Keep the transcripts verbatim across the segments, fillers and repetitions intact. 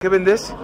¿Qué vendes?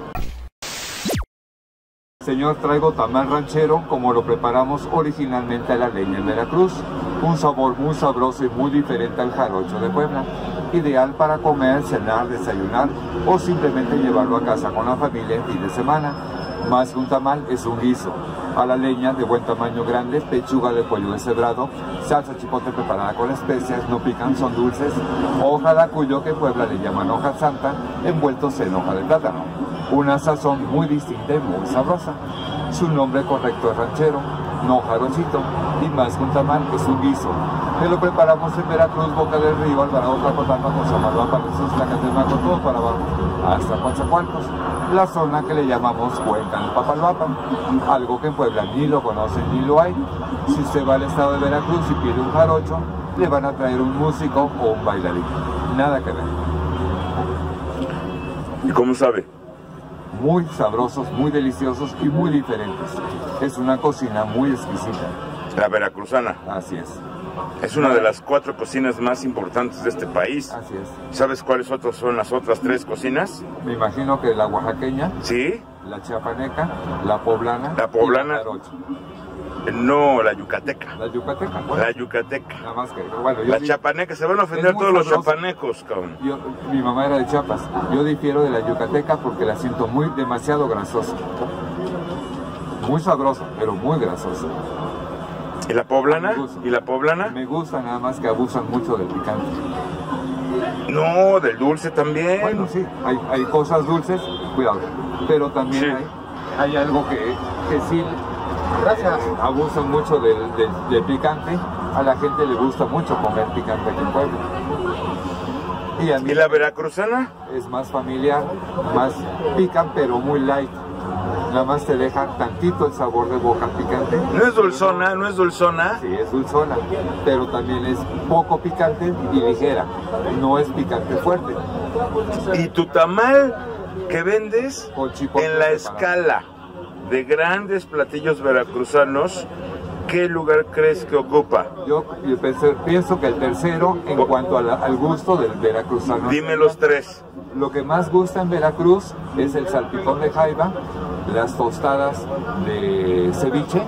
Señor, traigo tamal ranchero como lo preparamos originalmente a la leña en Veracruz. Un sabor muy sabroso y muy diferente al jarocho de Puebla. Ideal para comer, cenar, desayunar o simplemente llevarlo a casa con la familia en fin de semana. Más que un tamal, es un guiso. A la leña de buen tamaño grande, pechuga de pollo deshebrado, salsa chipotle preparada con especias, no pican, son dulces, hoja de acuyo que en Puebla le llaman hoja santa, envueltos en hoja de plátano. Una sazón muy distinta y muy sabrosa. Su nombre correcto es ranchero, no jarochito, y más que un tamal es un guiso. Que lo preparamos en Veracruz, Boca del Río, Alvarado, Tlacotalpa, Cozamalapa, Jesús, Tlacatemaco, todo para abajo, hasta Coatzacoalcos, la zona que le llamamos Cuenca del Papaloapan, algo que en Puebla ni lo conocen ni lo hay. Si usted va al estado de Veracruz y pide un jarocho, le van a traer un músico o un bailarín. Nada que ver. ¿Y cómo sabe? Muy sabrosos, muy deliciosos y muy diferentes. Es una cocina muy exquisita. La veracruzana. Así es. Es una de las cuatro cocinas más importantes de este país. Así es. ¿Sabes cuáles otras son las otras tres cocinas? Me imagino que la oaxaqueña, ¿Sí? la chiapaneca, la poblana. La poblana. Y la jarocha. No, la yucateca. La yucateca. Bueno, La yucateca. nada más que, bueno, yo La di- chapaneca, se van a ofender Es muy todos los sabroso. chapanecos, cabrón. yo- mi mamá era de Chiapas. Yo difiero de la yucateca porque la siento muy demasiado grasosa. Muy sabrosa, pero muy grasosa. ¿Y la poblana? Me gusta. ¿Y la poblana? Me gusta nada más que abusan mucho del picante. No, del dulce también. Bueno, sí, hay, hay cosas dulces, cuidado, pero también Sí. hay, hay algo que, que sí, gracias, abusan mucho del, del, del picante. A la gente le gusta mucho comer picante aquí en Puebla. Y a mí ¿Y la veracruzana? es más familiar, más pican, pero muy light. Nada más te deja tantito el sabor de boca picante. No es dulzona, no es dulzona. Sí, es dulzona, pero también es poco picante y ligera. No es picante fuerte. ¿Y tu tamal que vendes Con chipotle en la preparado. escala de grandes platillos veracruzanos, qué lugar crees que ocupa? Yo, yo pensé- pienso que el tercero en cuanto a la- al gusto del veracruzano. Dime los tres. Lo que más gusta en Veracruz es el salpicón de jaiba, las tostadas de ceviche,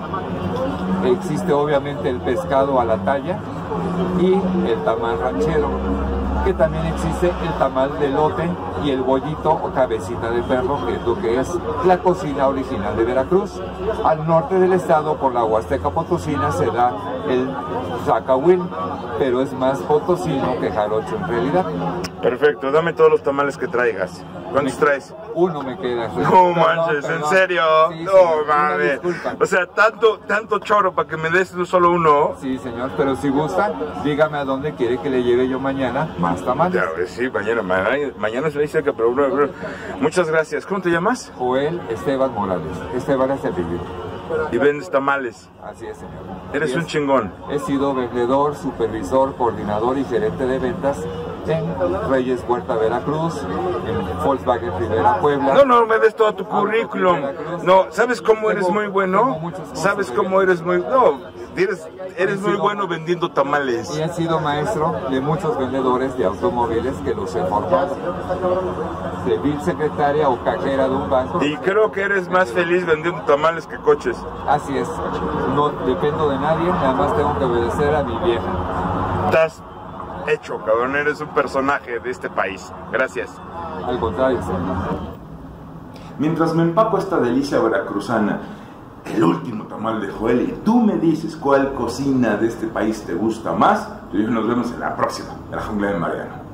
existe obviamente el pescado a la talla y el tamal ranchero, que también existe el tamal de elote y el bollito o cabecita de perro, que es lo que es la cocina original de Veracruz. Al norte del estado, por la Huasteca Potosina, se da el zacahuil, pero es más potosino que jarocho en realidad. Perfecto, dame todos los tamales que traigas. ¿Cuántos traes? Uno me queda. No Perdón, manches, ¿en perdón. serio? Sí, No señor, una mames. disculpa. O sea, tanto, tanto choro para que me des solo uno. Sí, señor, pero si gusta, dígame a dónde quiere que le lleve yo mañana más tamales. Ya, pues sí, mañana, mañana, mañana se le dice que, pero, pero, pero- muchas gracias. ¿Cómo te llamas? Joel Esteban Morales. Esteban es el apellido. Y vendes tamales. Así es, señor. Eres Y un es- chingón. He sido vendedor, supervisor, coordinador y gerente de ventas en Reyes Huerta, Veracruz, en Volkswagen Rivera, Puebla. No, no me des todo tu currículum. No, ¿sabes cómo eres Tengo- muy tengo bueno? muchas cosas ¿Sabes de cómo eres muy... No, eres, eres He muy sido- bueno vendiendo tamales. Y he sido maestro de muchos vendedores de automóviles que los he formado. De vil secretaria o cajera de un banco. Y creo que eres más feliz vendiendo tamales que coches. Así es. No dependo de nadie, nada más tengo que obedecer a mi vieja. Estás hecho, cabrón. Eres un personaje de este país. Gracias. Al contrario, señor. Mientras me empapo esta delicia veracruzana, el último tamal de Joel, y tú me dices cuál cocina de este país te gusta más, tú y yo nos vemos en la próxima, en la jungla de Mariano.